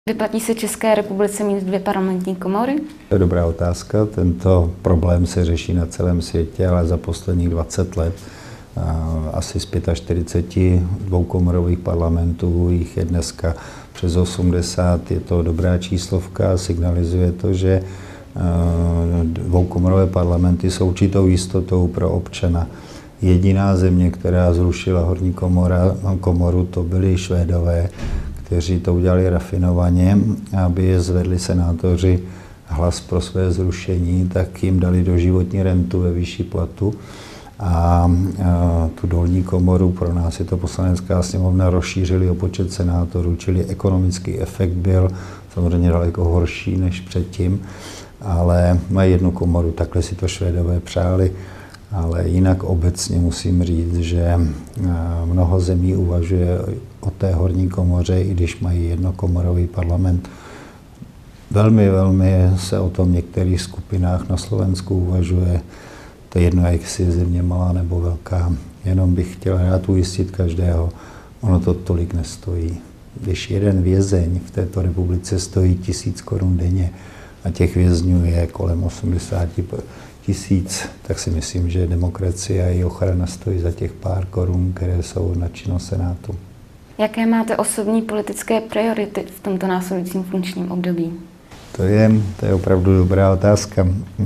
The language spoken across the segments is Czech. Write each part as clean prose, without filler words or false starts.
Vyplatí se České republice mít 2 parlamentní komory? To je dobrá otázka. Tento problém se řeší na celém světě, ale za posledních 20 let asi z 45 dvoukomorových parlamentů jich je dneska přes 80. Je to dobrá číslovka a signalizuje to, že dvoukomorové parlamenty jsou určitou jistotou pro občana. Jediná země, která zrušila horní komoru, to byli Švédové, kteří to udělali rafinovaně, aby zvedli senátoři hlas pro své zrušení, tak jim dali doživotní rentu ve výši platu. A tu dolní komoru, pro nás je to Poslanecká sněmovna, rozšířili o počet senátorů, čili ekonomický efekt byl samozřejmě daleko horší než předtím, ale mají jednu komoru, takhle si to Švédové přáli. Ale jinak obecně musím říct, že mnoho zemí uvažuje o té horní komoře, i když mají jednokomorový parlament. Velmi se o tom v některých skupinách na Slovensku uvažuje. To je jedno, jestli je země malá nebo velká. Jenom bych chtěl rád ujistit každého, ono to tolik nestojí. Když jeden vězeň v této republice stojí 1000 korun denně a těch vězňů je kolem 80 000, tak si myslím, že demokracie a její ochrana stojí za těch pár korun, které jsou na činnost Senátu. Jaké máte osobní politické priority v tomto následujícím funkčním období? To je opravdu dobrá otázka.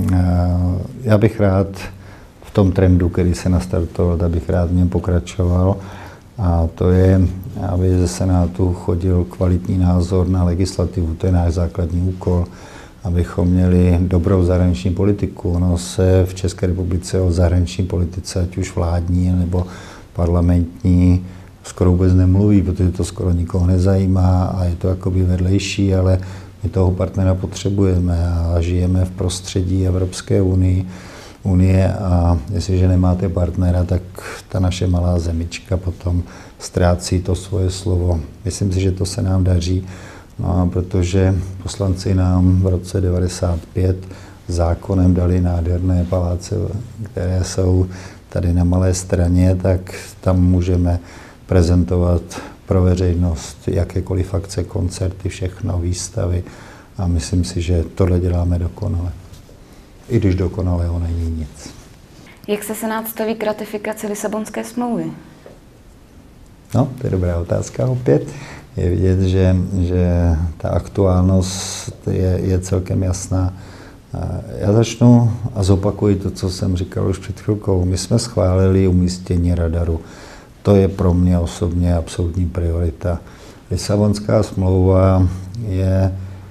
Já bych rád v tom trendu, který se nastartoval, abych rád v něm pokračoval. A to je, aby ze Senátu chodil kvalitní názor na legislativu. To je náš základní úkol, abychom měli dobrou zahraniční politiku. Ono se v České republice o zahraniční politice, ať už vládní nebo parlamentní, skoro vůbec nemluví, protože to skoro nikoho nezajímá a je to jakoby vedlejší, ale my toho partnera potřebujeme a žijeme v prostředí Evropské unie a jestliže nemáte partnera, tak ta naše malá zemička potom ztrácí to svoje slovo. Myslím si, že to se nám daří. No a protože poslanci nám v roce 1995 zákonem dali nádherné paláce, které jsou tady na Malé Straně, tak tam můžeme prezentovat pro veřejnost jakékoliv akce, koncerty, všechno, výstavy a myslím si, že tohle děláme dokonale. I když dokonalého není nic. Jak se Senát staví k ratifikaci Lisabonské smlouvy? No, to je dobrá otázka opět. Je vidět, že ta aktuálnost je celkem jasná. Já začnu a zopakuji to, co jsem říkal už před chvilkou. My jsme schválili umístění radaru. To je pro mě osobně absolutní priorita. Lisabonská smlouva je,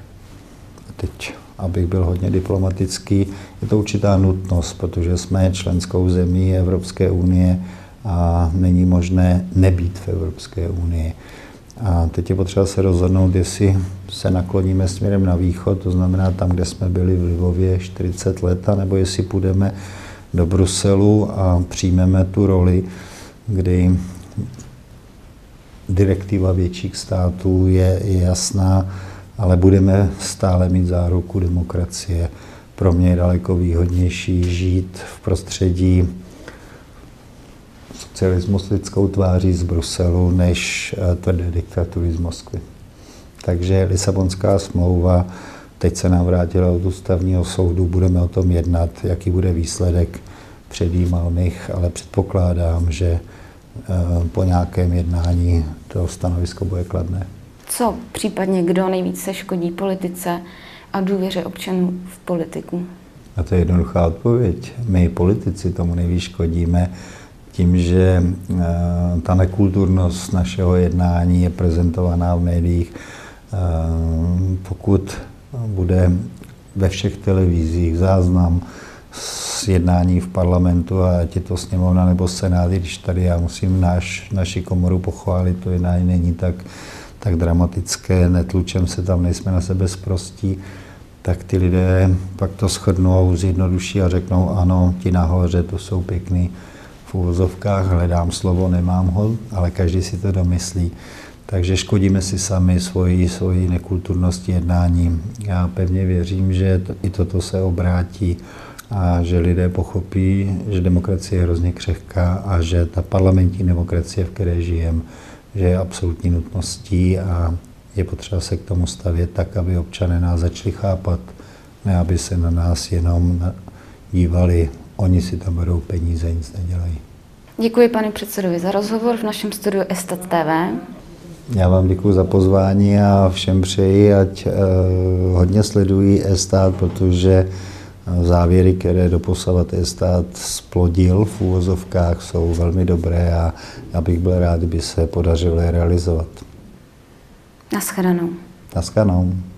teď abych byl hodně diplomatický, je to určitá nutnost, protože jsme členskou zemí Evropské unie a není možné nebýt v Evropské unii. A teď je potřeba se rozhodnout, jestli se nakloníme směrem na východ, to znamená tam, kde jsme byli v Lvově 40 let, nebo jestli půjdeme do Bruselu a přijmeme tu roli, kdy direktiva větších států je jasná, ale budeme stále mít záruku demokracie. Pro mě je daleko výhodnější žít v prostředí socialismu s lidskou tváří z Bruselu, než tvrdé diktatury z Moskvy. Takže Lisabonská smlouva, teď se nám vrátila od ústavního soudu, budeme o tom jednat, jaký bude výsledek, předjímal bych, ale předpokládám, že po nějakém jednání to stanovisko bude kladné. Co případně kdo nejvíce škodí politice a důvěře občanů v politiku? A to je jednoduchá odpověď. My politici tomu nejvíc škodíme tím, že ta nekulturnost našeho jednání je prezentovaná v médiích. Pokud bude ve všech televizích záznam z jednání v parlamentu, a ať je to sněmovna nebo senát, když tady já musím naši komoru pochválit, to jednání není tak dramatické, netlučem se tam, nejsme na sebe sprostí, tak ty lidé pak to shrnou, zjednoduší a řeknou, ano, ti nahoře, to jsou pěkný, v uvozovkách hledám slovo, nemám ho, ale každý si to domyslí. Takže škodíme si sami svojí nekulturnosti jednání. Já pevně věřím, že i toto se obrátí a že lidé pochopí, že demokracie je hrozně křehká a že ta parlamentní demokracie, v které žijeme, že je absolutní nutností a je potřeba se k tomu stavět tak, aby občané nás začali chápat, ne aby se na nás jenom dívali, oni si tam berou peníze, nic nedělají. Děkuji panu předsedovi za rozhovor v našem studiu eStat TV. Já vám děkuji za pozvání a všem přeji, ať hodně sledují eStat, protože závěry, které doposavat eStat splodil v úvozovkách, jsou velmi dobré a já bych byl rád, kdyby se podařilo je realizovat. Naschledanou. Naschledanou.